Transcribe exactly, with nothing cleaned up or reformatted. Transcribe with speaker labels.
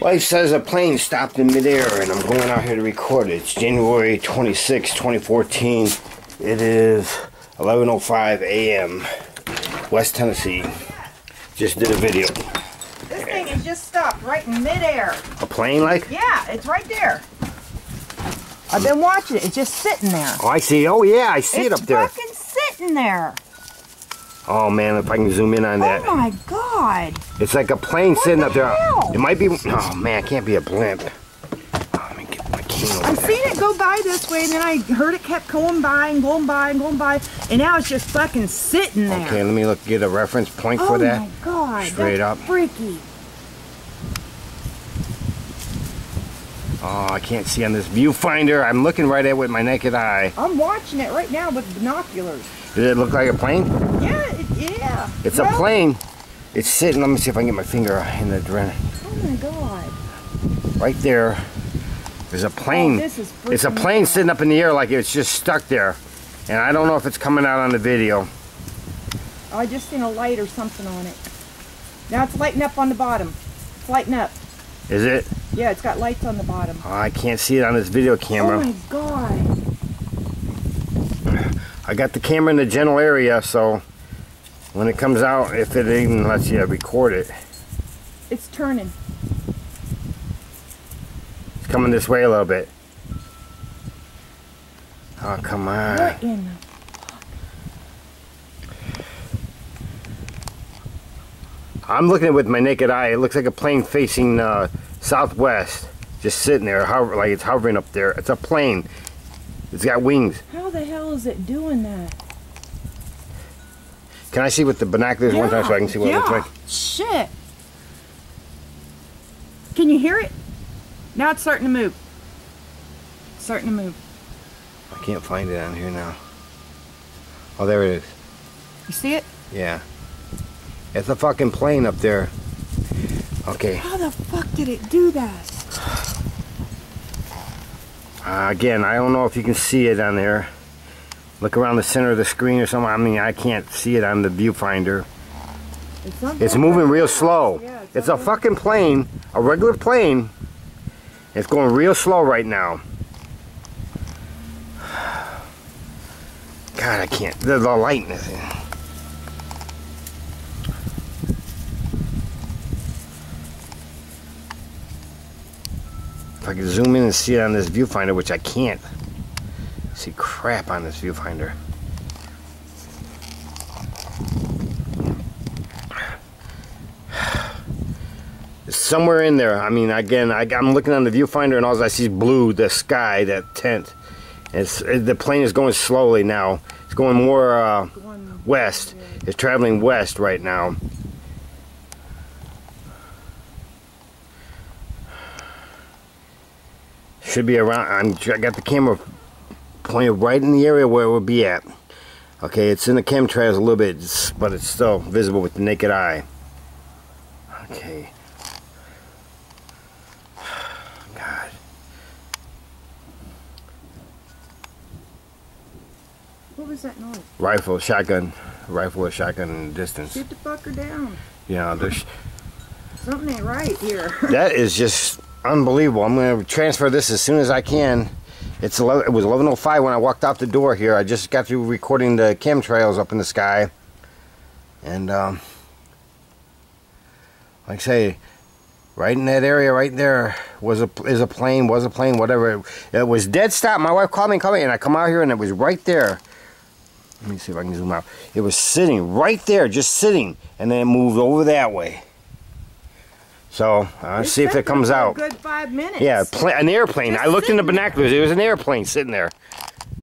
Speaker 1: Wife says a plane stopped in midair and I'm going out here to record it. It's January twenty-sixth, twenty fourteen. It is eleven oh five A M West Tennessee. Just did a video.
Speaker 2: This thing is just stopped right in midair.
Speaker 1: A plane like?
Speaker 2: Yeah, it's right there. I've been watching it. It's just sitting there.
Speaker 1: Oh, I see. Oh, yeah, I see
Speaker 2: it's
Speaker 1: it up there.
Speaker 2: It's fucking sitting there.
Speaker 1: Oh, man, if I can zoom in on that.
Speaker 2: Oh, my God.
Speaker 1: It's like a plane
Speaker 2: what
Speaker 1: sitting
Speaker 2: the
Speaker 1: up there.
Speaker 2: Hell?
Speaker 1: It might be... Oh, man, it can't be a blimp. Oh, let me get my camera.
Speaker 2: I've seen it go by this way, and then I heard it kept going by and going by and going by, and now it's just fucking sitting there.
Speaker 1: Okay, let me look. Get a reference point
Speaker 2: oh
Speaker 1: for that.
Speaker 2: Oh, my God.
Speaker 1: Straight
Speaker 2: That's
Speaker 1: up.
Speaker 2: freaky.
Speaker 1: Oh, I can't see on this viewfinder. I'm looking right at it with my naked eye.
Speaker 2: I'm watching it right now with binoculars.
Speaker 1: Does it look like a plane?
Speaker 2: Yeah, it, yeah.
Speaker 1: It's
Speaker 2: well,
Speaker 1: a plane. It's sitting. Let me see if I can get my finger in the drain.
Speaker 2: Oh my God.
Speaker 1: Right there. There's a plane.
Speaker 2: Oh, this is
Speaker 1: it's a plane
Speaker 2: out.
Speaker 1: sitting up in the air like it's just stuck there. And I don't know if it's coming out on the video.
Speaker 2: I just seen a light or something on it. Now it's lighting up on the bottom. It's lighting up.
Speaker 1: Is it?
Speaker 2: Yeah, it's got lights on the bottom.
Speaker 1: Oh, I can't see it on this video camera.
Speaker 2: Oh my God.
Speaker 1: I got the camera in the general area, so when it comes out, if it even lets you record it.
Speaker 2: It's turning.
Speaker 1: It's coming this way a little bit. Oh, come on.
Speaker 2: What in the
Speaker 1: I'm looking at it with my naked eye. It looks like a plane facing uh, southwest, just sitting there, hover, like it's hovering up there. It's a plane. It's got wings.
Speaker 2: How the hell is it doing that?
Speaker 1: Can I see with the binoculars
Speaker 2: yeah,
Speaker 1: one time so I can see what
Speaker 2: yeah.
Speaker 1: it looks like?
Speaker 2: Shit. Can you hear it? Now it's starting to move. It's starting to move.
Speaker 1: I can't find it on here now. Oh, there it is.
Speaker 2: You see it?
Speaker 1: Yeah. It's a fucking plane up there. Okay.
Speaker 2: How the fuck did it do that?
Speaker 1: Uh, again, I don't know if you can see it on there. Look around the center of the screen or something. I mean, I can't see it on the viewfinder.
Speaker 2: It's,
Speaker 1: it's moving real slow.
Speaker 2: Yeah, it's
Speaker 1: it's a fucking plane, a regular plane. It's going real slow right now. God, I can't. The, the lightness. If I could zoom in and see it on this viewfinder, which I can't see crap on this viewfinder. It's somewhere in there. I mean, again, I, I'm looking on the viewfinder and all I see is blue, the sky, that tent. It's, it, the plane is going slowly now. It's going more uh, west. It's traveling west right now. Should be around. I'm, I got the camera pointed right in the area where it would be at. Okay, it's in the chemtrails a little bit, but it's still visible with the naked eye. Okay. God.
Speaker 2: What was that noise?
Speaker 1: Rifle, shotgun, rifle or shotgun in the distance.
Speaker 2: Shoot the fucker down.
Speaker 1: Yeah, there's.
Speaker 2: Something ain't right here.
Speaker 1: That is just unbelievable. I'm going to transfer this as soon as I can. It's eleven, it was eleven oh five when I walked out the door here. I just got through recording the chemtrails up in the sky. And, um, like I say, right in that area right there was a, is a plane, was a plane, whatever. It, it was dead stop. My wife called me and called me, and I come out here and it was right there. Let me see if I can zoom out. It was sitting right there, just sitting, and then it moved over that way. So, I'll
Speaker 2: It's
Speaker 1: see if it comes
Speaker 2: for a
Speaker 1: out.
Speaker 2: good five minutes.
Speaker 1: Yeah, an airplane.
Speaker 2: Just
Speaker 1: I looked in the
Speaker 2: sitting there.
Speaker 1: binoculars. There was an airplane sitting there.